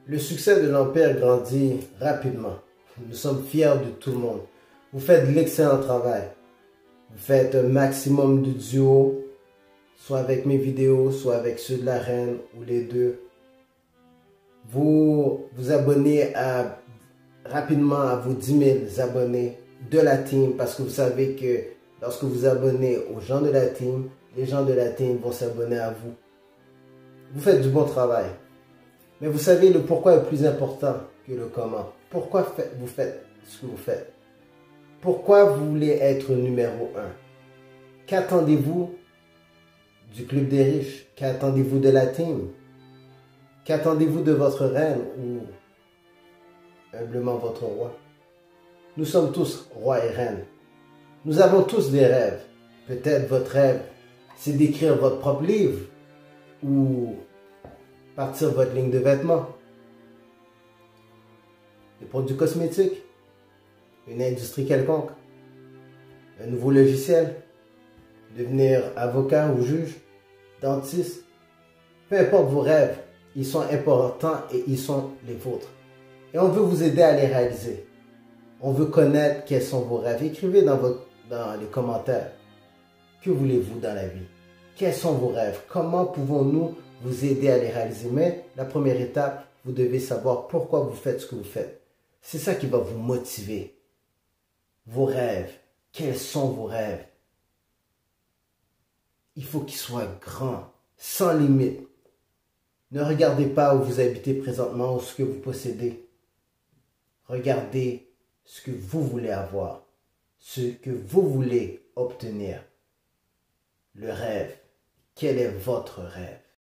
Le succès de l'Empire grandit rapidement. Nous sommes fiers de tout le monde. Vous faites de l'excellent travail. Vous faites un maximum de duos, soit avec mes vidéos, soit avec ceux de la reine ou les deux. Vous vous abonnez rapidement à vos 10 000 abonnés de la team parce que vous savez que lorsque vous abonnez aux gens de la team, les gens de la team vont s'abonner à vous. Vous faites du bon travail. Mais vous savez, le pourquoi est plus important que le comment. Pourquoi vous faites ce que vous faites? Pourquoi vous voulez être numéro 1? Qu'attendez-vous du club des riches? Qu'attendez-vous de la team? Qu'attendez-vous de votre reine ou humblement votre roi? Nous sommes tous rois et reines. Nous avons tous des rêves. Peut-être votre rêve, c'est d'écrire votre propre livre ou partir votre ligne de vêtements, des produits cosmétiques, une industrie quelconque, un nouveau logiciel, devenir avocat ou juge, dentiste. Peu importe vos rêves, ils sont importants et ils sont les vôtres. Et on veut vous aider à les réaliser. On veut connaître quels sont vos rêves. Écrivez dans les commentaires. Que voulez-vous dans la vie? Quels sont vos rêves? Comment pouvons-nous vous aider à les réaliser? Mais la première étape, vous devez savoir pourquoi vous faites ce que vous faites. C'est ça qui va vous motiver. Vos rêves. Quels sont vos rêves? Il faut qu'ils soient grands, sans limite. Ne regardez pas où vous habitez présentement ou ce que vous possédez. Regardez ce que vous voulez avoir, ce que vous voulez obtenir. Le rêve. Quel est votre rêve?